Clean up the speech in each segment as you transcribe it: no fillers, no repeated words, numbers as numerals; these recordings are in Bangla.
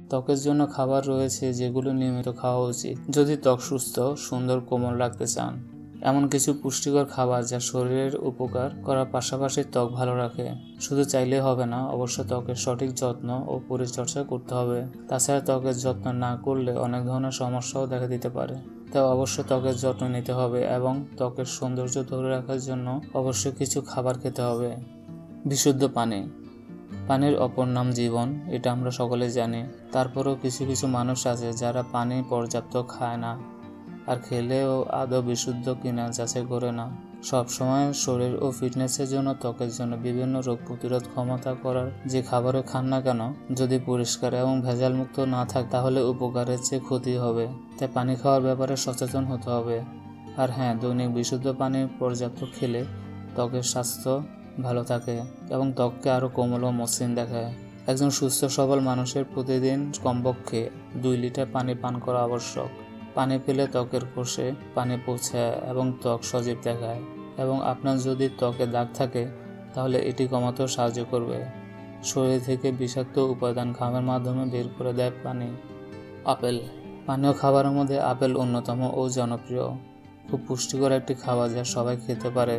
ত্বকের জন্য খাবার রয়েছে যেগুলো নিয়মিত খাওয়া উচিত যদি ত্বক সুস্থ, সুন্দর, কোমল রাখতে চান। এমন কিছু পুষ্টিকর খাবার যা শরীরের উপকার করার পাশাপাশি ত্বক ভালো রাখে। শুধু চাইলে হবে না, অবশ্য ত্বকের সঠিক যত্ন ও পরিচর্যা করতে হবে। তাছাড়া ত্বকের যত্ন না করলে অনেক ধরনের সমস্যাও দেখা দিতে পারে। তাই অবশ্যই ত্বকের যত্ন নিতে হবে এবং ত্বকের সৌন্দর্য ধরে রাখার জন্য অবশ্যই কিছু খাবার খেতে হবে। বিশুদ্ধ পানি। পানির অপর নাম জীবন, এটা আমরা সকলে জানি। তারপরেও কিছু কিছু মানুষ আছে যারা পানি পর্যাপ্ত খায় না, আর খেলেও আদৌ বিশুদ্ধ কিনা যাচাই করে না। সবসময় শরীর ও ফিটনেসের জন্য, ত্বকের জন্য বিভিন্ন রোগ প্রতিরোধ ক্ষমতা করার যে খাবারও খান না কেন, যদি পরিষ্কার এবং ভেজালমুক্ত না থাকে তাহলে উপকারের চেয়ে ক্ষতি হবে। তাই পানি খাওয়ার ব্যাপারে সচেতন হতে হবে। আর হ্যাঁ, দৈনিক বিশুদ্ধ পানি পর্যাপ্ত খেলে ত্বকের স্বাস্থ্য ভালো থাকে এবং ত্বককে আরও কোমল ও মসৃণ দেখায়। একজন সুস্থ সবল মানুষের প্রতিদিন কমপক্ষে 2 লিটার পানি পান করা আবশ্যক। পানি পেলে ত্বকের কোষে পানি পৌঁছায় এবং ত্বক সজীব দেখায়। এবং আপনার যদি ত্বকে দাগ থাকে তাহলে এটি কমাতেও সাহায্য করবে। শরীর থেকে বিষাক্ত উপাদান ঘামের মাধ্যমে বের করে দেয় পানি। আপেল। পানীয় খাবারের মধ্যে আপেল অন্যতম ও জনপ্রিয়। খুব পুষ্টিকর একটি খাবার যা সবাই খেতে পারে।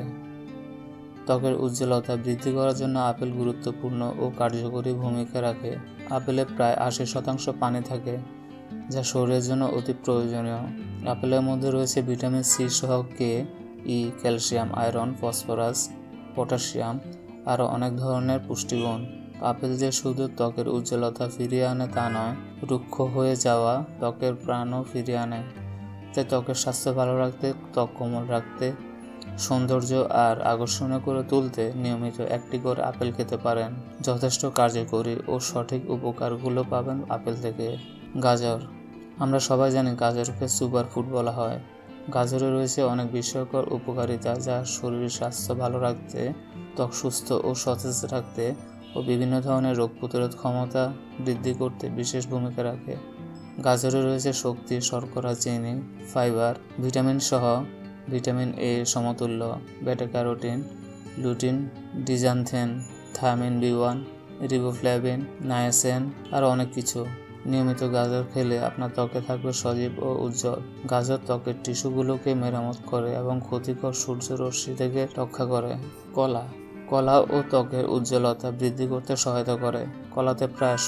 ত্বকের উজ্জ্বলতা বৃদ্ধি করার জন্য আপেল গুরুত্বপূর্ণ ও কার্যকরী ভূমিকা রাখে। আপেলে প্রায় 80% পানি থাকে, যা শরীরের জন্য অতি প্রয়োজনীয়। আপেলের মধ্যে রয়েছে ভিটামিন সি সহ K, E, calcium, iron, phosphorus, potassium, আরও অনেক ধরনের পুষ্টিগুণ। আপেল যে শুধু ত্বকের উজ্জ্বলতা ফিরিয়ে আনে তা নয়, রুক্ষ হয়ে যাওয়া ত্বকের প্রাণও ফিরিয়ে আনে। তাই ত্বকের স্বাস্থ্য ভালো রাখতে, ত্বক কোমল রাখতে, সৌন্দর্য আর আকর্ষণীয় করে তুলতে নিয়মিত একটি করে আপেল খেতে পারেন। যথেষ্ট কার্যকরী ও সঠিক উপকারগুলো পাবেন আপেল থেকে। গাজর। আমরা সবাই জানি গাজরকে সুপারফুড বলা হয়। গাজরে রয়েছে অনেক বিস্ময়কর উপকারিতা যা শরীরের স্বাস্থ্য ভালো রাখতে, ত্বক সুস্থ ও সতেজ রাখতে ও বিভিন্ন ধরনের রোগ প্রতিরোধ ক্ষমতা বৃদ্ধি করতে বিশেষ ভূমিকা রাখে। গাজরে রয়েছে শক্তি, শর্করা, চিনি, ফাইবার, ভিটামিন সহ ভিটামিন এ সমতুল্য, beta carotene, lutein, zeaxanthin, thiamine বি1, রিবোফ্ল্যাভিন, নায়াসিন, আরও অনেক কিছু। নিয়মিত গাজর খেলে আপনার ত্বকে থাকবে সজীব ও উজ্জ্বল। গাজর ত্বকের টিস্যুগুলোকে মেরামত করে এবং ক্ষতিকর সূর্যরশ্মি থেকে রক্ষা করে। কলা। কলা ও ত্বকের উজ্জ্বলতা বৃদ্ধি করতে সহায়তা করে। কলাতে প্রায়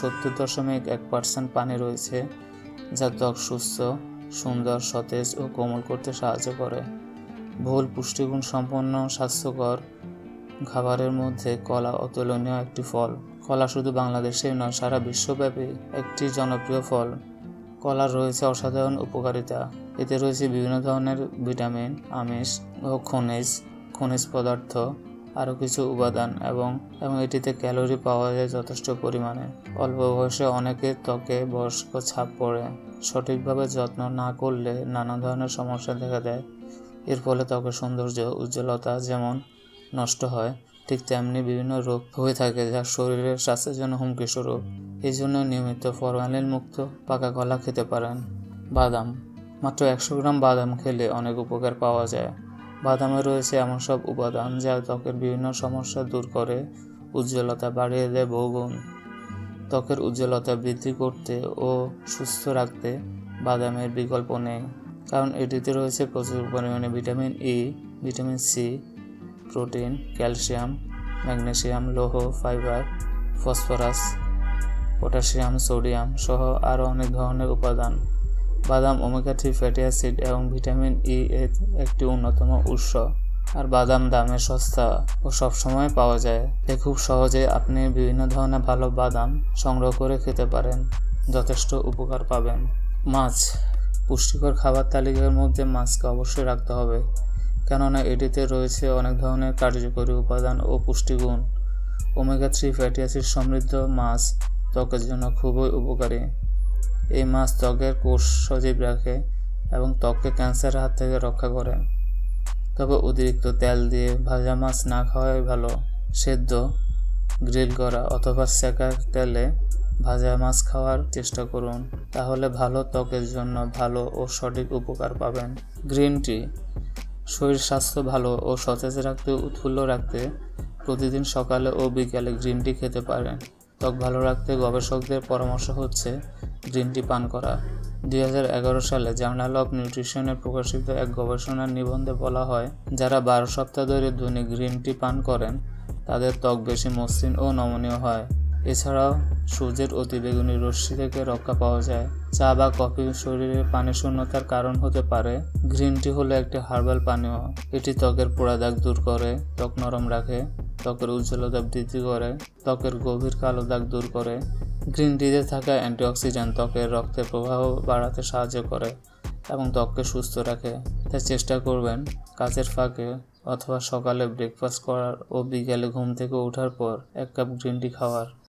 70.1% পানি রয়েছে, যা ত্বক সুস্থ, সুন্দর, সতেজ ও কোমল করতে সাহায্য করে। বহুল পুষ্টিগুণ সম্পন্ন স্বাস্থ্যকর খাবারের মধ্যে কলা অতুলনীয় একটি ফল। কলা শুধু বাংলাদেশেই নয়, সারা বিশ্বব্যাপী একটি জনপ্রিয় ফল। কলার রয়েছে অসাধারণ উপকারিতা। এতে রয়েছে বিভিন্ন ধরনের ভিটামিন, আমিষ ও খনিজ পদার্থ, আরও কিছু উপাদান এবং এটিতে ক্যালোরি পাওয়া যায় যথেষ্ট পরিমাণে। অল্প বয়সে অনেকের ত্বকে বয়স্ক ছাপ পড়ে। সঠিকভাবে যত্ন না করলে নানা ধরনের সমস্যা দেখা দেয়। এর ফলে ত্বকের সৌন্দর্য, উজ্জ্বলতা যেমন নষ্ট হয়, ঠিক তেমনি বিভিন্ন রোগ হয়ে থাকে যা শরীরের স্বাস্থ্যের জন্য হুমকি স্বরূপ। এই জন্য নিয়মিত ফরমালিন মুক্ত পাকা কলা খেতে পারেন। বাদাম। মাত্র 100 গ্রাম বাদাম খেলে অনেক উপকার পাওয়া যায়। বাদামে রয়েছে এমন সব উপাদান যা ত্বকের বিভিন্ন সমস্যা দূর করে, উজ্জ্বলতা বাড়িয়ে দেয় বহুগুণ। ত্বকের উজ্জ্বলতা বৃদ্ধি করতে ও সুস্থ রাখতে বাদামের বিকল্প নেই, কারণ এটিতে রয়েছে প্রচুর পরিমাণে vitamin E, vitamin C, protein, calcium, magnesium, লৌহ, ফাইবার, ফসফরাস, পটাশিয়াম, সোডিয়াম সহ আরও অনেক ধরনের উপাদান। বাদাম ওমেগা-3 ফ্যাটি অ্যাসিড এবং ভিটামিন ই এর একটি অন্যতম উৎস। আর বাদাম দামে সস্তা ও সবসময় পাওয়া যায়। তাই খুব সহজে আপনি বিভিন্ন ধরনের ভালো বাদাম সংগ্রহ করে খেতে পারেন, যথেষ্ট উপকার পাবেন। মাছ। পুষ্টিকর খাবার তালিকার মধ্যে মাছকে অবশ্যই রাখতে হবে, কেননা এটিতে রয়েছে অনেক ধরনের কার্যকরী উপাদান ও পুষ্টিগুণ। ওমেগা-3 ফ্যাটি অ্যাসিড সমৃদ্ধ মাছ ত্বকের জন্য খুবই উপকারী। এই মাছ ত্বকের কোষ সজীব রাখে এবং ত্বককে ক্যান্সারের হাত থেকে রক্ষা করে। তবে অতিরিক্ত তেল দিয়ে ভাজা মাছ না খাওয়াই ভালো। সেদ্ধ, গ্রিল করা অথবা সেকা তেলে ভাজা মাছ খাওয়ার চেষ্টা করুন, তাহলে ভালো ত্বকের জন্য ভালো ও সঠিক উপকার পাবেন। Green tea. শরীর স্বাস্থ্য ভালো ও সতেজ রাখতে, উৎফুল্ল রাখতে প্রতিদিন সকালে ও বিকালে গ্রিন টি খেতে পারেন। ত্বক ভালো রাখতে গবেষকদের পরামর্শ হচ্ছে গ্রিন টি পান করা। 2011 সালে জার্নাল অফ নিউট্রিশনে প্রকাশিত এক গবেষণা নিবন্ধে বলা হয়, যারা 12 সপ্তাহ ধরে দৈনিক গ্রিন টি পান করেন তাদের ত্বক বেশি মসৃণ ও নমনীয় হয়। এছাড়াও সূর্যের অতিবেগুনি রশ্মি থেকে রক্ষা পাওয়া যায়। চা বা কফি শরীরে পানি শূন্যতার কারণ হতে পারে। গ্রিন টি হলো একটি হার্বাল পানীয়। এটি ত্বকের পোড়া দাগ দূর করে, ত্বক নরম রাখে, ত্বকের উজ্জ্বলতা বৃদ্ধি করে, ত্বকের গভীর কালো দাগ দূর করে। গ্রিন টিতে থাকা অ্যান্টিঅক্সিডেন্ট ত্বকের রক্তের প্রবাহ বাড়াতে সাহায্য করে এবং ত্বককে সুস্থ রাখে। তাই চেষ্টা করবেন কাজের ফাঁকে অথবা সকালে ব্রেকফাস্ট করার ও বিকেলে ঘুম থেকে ওঠার পর 1 কাপ গ্রিন টি খাওয়ার।